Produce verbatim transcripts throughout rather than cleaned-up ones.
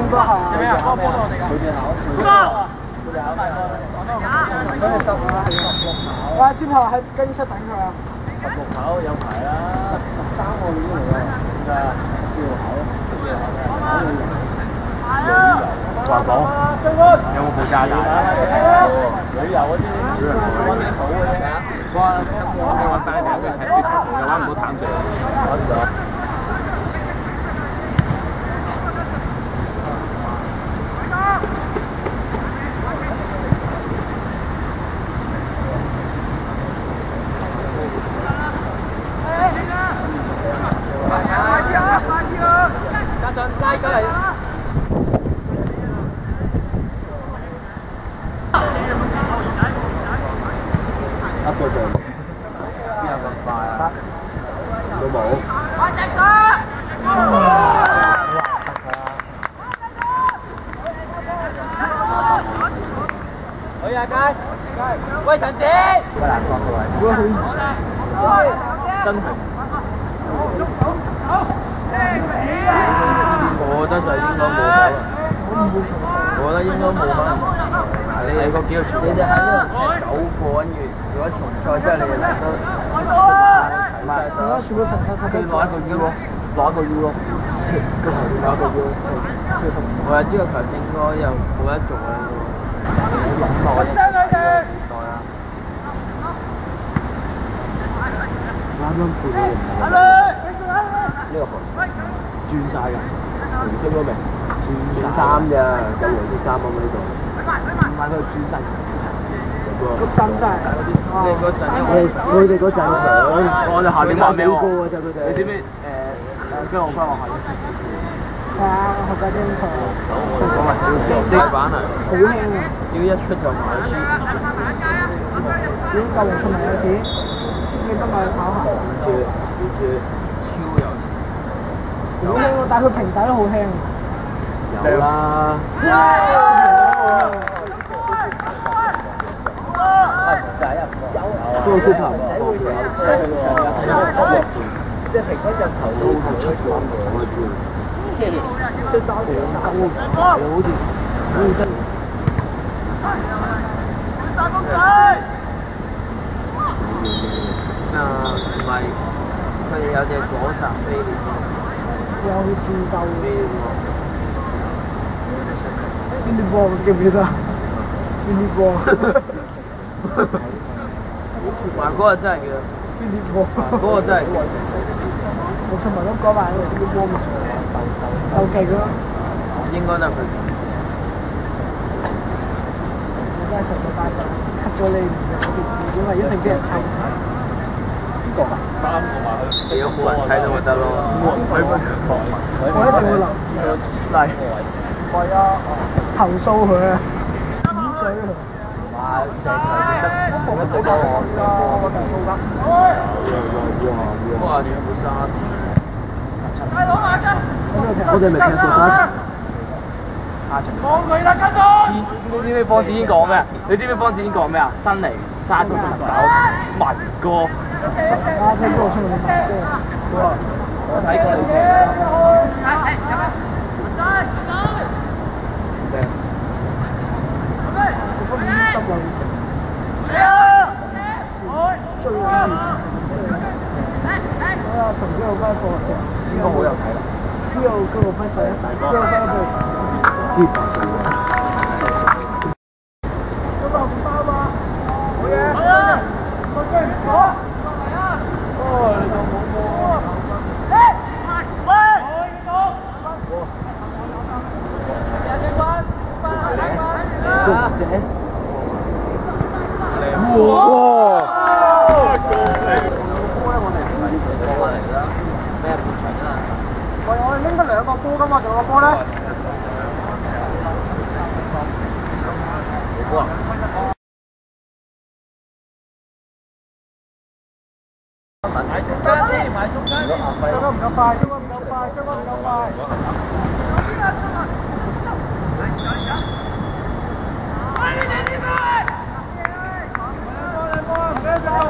應該係。 做咩啊？幫幫到我哋㗎。佢哋考。佢哋考。佢哋考埋個。佢哋十啊，係十六考。 哇！之後喺更衣室等佢啊。 十六考有排啦，十三個已經嚟啦。點解啊？要考咯，要考咩？考旅遊。話講有冇報價大啊？旅遊嗰啲溫得好嘅啫。哇！我係揾大兩嘅齊啲齊，又揾唔到淡水。揾唔到。家陣拉過嚟。一個就邊有咁快啊？都冇。我隻哥。可以啊，佳。喂，陳子。喂，難講各位。真係。我覺得就應該冇咗啦。我覺得應該冇啦。你你個幾個你哋喺呢度踢九個，跟住如果重賽即係你哋兩個出埋睇晒所有。全部陳晒晒。佢攞一個 U 咯，攞一個 U 咯。個頭攞一個 U，超十。我係知個球應該又冇得做啦。我真佢哋。代啊！啱啱配到人。呢個盤轉晒㗎，紅色嗰未？轉衫咋，有黃色衫咁喺度。唔係佢轉晒。嗰陣真係。你嗰陣因為佢哋嗰陣強，我哋下邊話咩喎？你知唔知誒誒姜浩輝學校要出少少？係啊，學緊精彩。講埋正版啊！好輕啊！要一出就買書。已經夠唔出埋有錢，你今日去考下。住住超有錢。好輕喎，但係佢平底都好輕。有啦。就係有都好高仔會成日車去長即係平均入球都好出嘅。出三條三個，好似好似真。三公仔。啊，唔係，佢哋有隻左閘飛碟。有轉鬥飛喎。邊啲波記唔記得？邊啲波？華哥真係叫邊啲波？嗰個真係。我尋日都講埋邊啲波咪鬥技咯。應該都係佢。我真係尋日帶咗 cut 咗你唔有條片，因為一定俾人抽晒。邊個啊？三個話佢。如果冇人睇到咪得咯。我一定會留意。細。係啊，投訴佢啊！點嘴啊！哇！成場得冇乜做到我㗎，我投訴得。哇！哇！點會沙田？我哋咪踢過沙田。放佢啦，家俊！你知唔知方子堅講咩啊？你知唔知方子堅講咩啊？新嚟沙田十九，文哥。啊！聽過出嚟文哥。我睇過你踢。我分五十位。追緊住。啊！同之後嗰個應該好有睇啦。之後嗰個分洗一洗，之後分俾佢洗。呢白水。嗰個唔包嘛？好嘢！好嘢！個追唔過。哦，你就冇波。喂！喂！有隻關，關下關。中姐。哇！喂，我哋拎得兩個波㗎嘛，仲有個波咧？冇啊！買中間啲，買中間啲。將軍唔夠快，將軍唔夠快，將軍唔夠快。快啲點點快！嚟波嚟波，唔該走。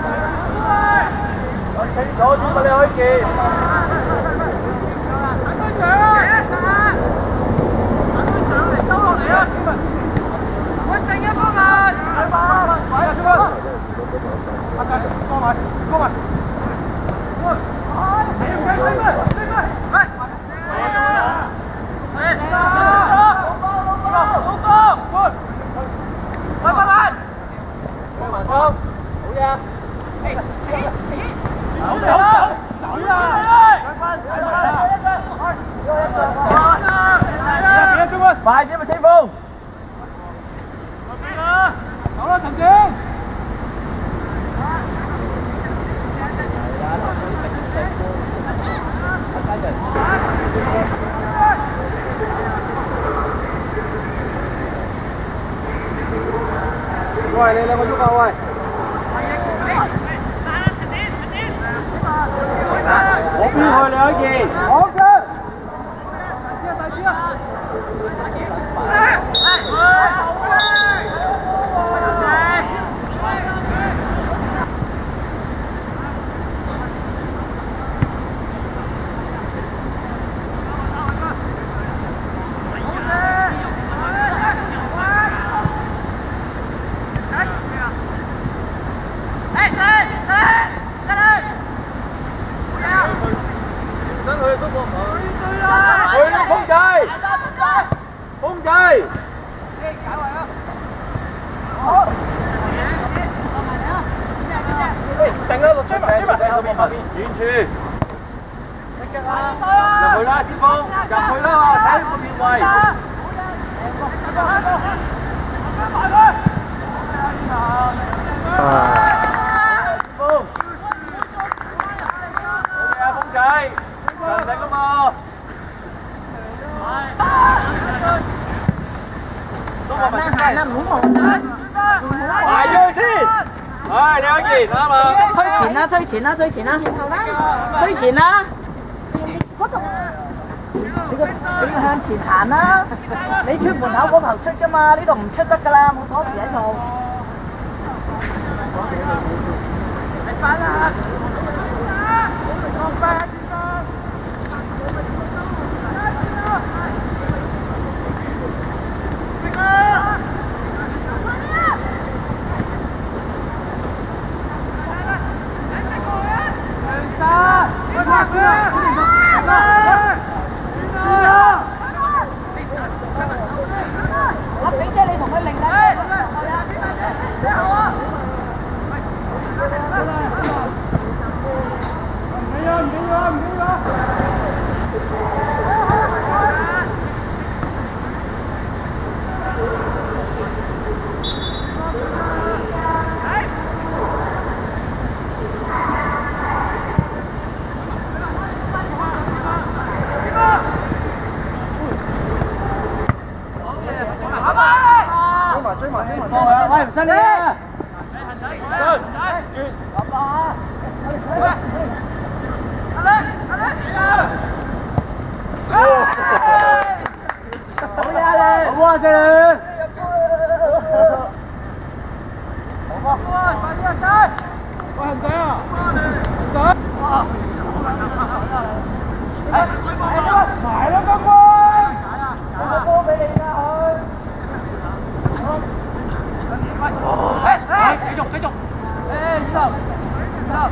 清楚啲嘛，你可以見。 快啲咪清風！走啦，陳正！喂，你兩個喐啊喂！我邊去兩件？好嘅。定啦，追埋追埋，遠處，入去啦，前鋒，入去啦嘛，睇個邊位。鋒，好嘢啊，鋒仔，強勢噶嘛。行啦，唔好望啦，埋咗佢先。唉，兩件啱嘛？推前啦，推前啦，推前啦，推前啦。嗰度，你個你要向前行啦。你出門口嗰頭出啫嘛，呢度唔出得㗎啦，冇鎖匙喺度。你翻啦！翻！阿肥姐，你同佢擰啦！你好啊！唔俾啊！唔俾啊！唔俾啊！追埋追埋追埋！喂，唔使你啊！好嘢啊！好啊，謝你！好啊！快啲啊，仔！喂，恒仔啊！恒仔！埋啦，金冠！有個波俾你啦，佢。繼續繼續，誒，二頭，二頭，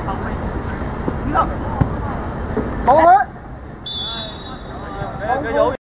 二頭，冇佢，冇佢。